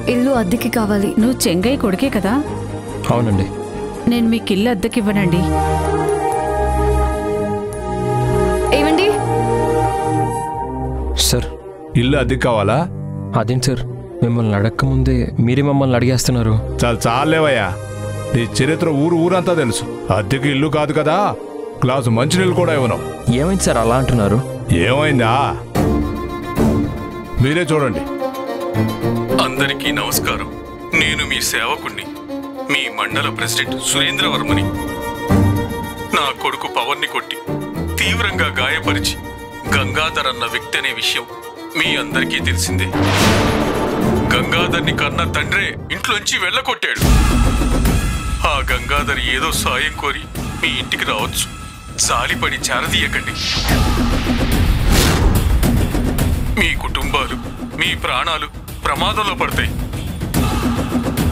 ఇల్లు అద్దెకి కావాలి. నువ్వు చెంగయ్య కొడుకే కదా? అవునండి. నేను మీకు ఇల్లు అద్దెకివ్వనండి. ఏమండి? సార్, ఇల్లు అద్దెకి కావాలా? అదేంటి సార్, మిమ్మల్ని అడక్క ముందే మీరే మమ్మల్ని అడిగేస్తున్నారు. చాలేవయ్యా, నీ చరిత్ర ఊరంతా తెలుసు. అద్దెకి ఇల్లు కాదు కదా, గ్లాసు మంచినీళ్ళు కూడా ఇవ్వను. ఏమైంది సార్ అలా అంటున్నారు? ఏమైందా మీరే చూడండి. అందరికీ నమస్కారం. నేను మీ సేవకుణ్ణి, మీ మండల ప్రెసిడెంట్ సురేంద్రవర్మని. నా కొడుకు పవన్ని కొట్టి తీవ్రంగా గాయపరిచి గంగాధర్ అన్న వ్యక్తి అనే విషయం మీ అందరికీ తెలిసిందే. గంగాధర్ని కన్న తండ్రే ఇంట్లోంచి వెళ్ళకొట్టాడు. ఆ గంగాధర్ ఏదో సాయం కోరి మీ ఇంటికి రావచ్చు. జాలిపడి చేరదీయకండి. మీ కుటుంబాలు, మీ ప్రాణాలు ప్రమాదంలో పడతాయి.